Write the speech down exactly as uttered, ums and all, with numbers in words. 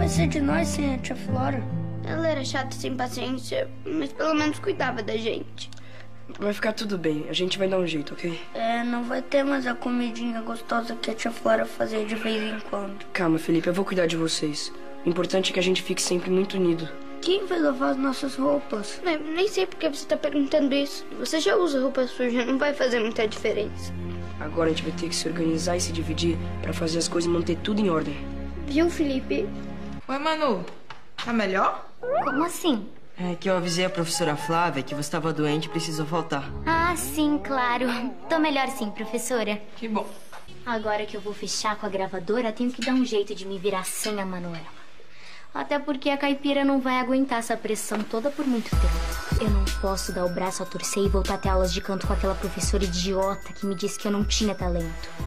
vai ser de nós sem a tia Flora? Ela era chata e sem paciência, mas pelo menos cuidava da gente. Vai ficar tudo bem, a gente vai dar um jeito, ok? É, não vai ter mais a comidinha gostosa que a tia Flora fazia de vez em quando. Calma, Felipe, eu vou cuidar de vocês. O importante é que a gente fique sempre muito unido. Quem vai lavar as nossas roupas? Nem, nem sei por que você tá perguntando isso. Você já usa roupa suja, não vai fazer muita diferença. Agora a gente vai ter que se organizar e se dividir pra fazer as coisas e manter tudo em ordem. Viu, Felipe? Oi, Manu. Tá melhor? Como assim? É que eu avisei a professora Flávia que você estava doente e precisou faltar. Ah, sim, claro. Tô melhor sim, professora. Que bom. Agora que eu vou fechar com a gravadora, tenho que dar um jeito de me virar sem a Manuela. Até porque a caipira não vai aguentar essa pressão toda por muito tempo. Eu não posso dar o braço a torcer e voltar a ter aulas de canto com aquela professora idiota que me disse que eu não tinha talento.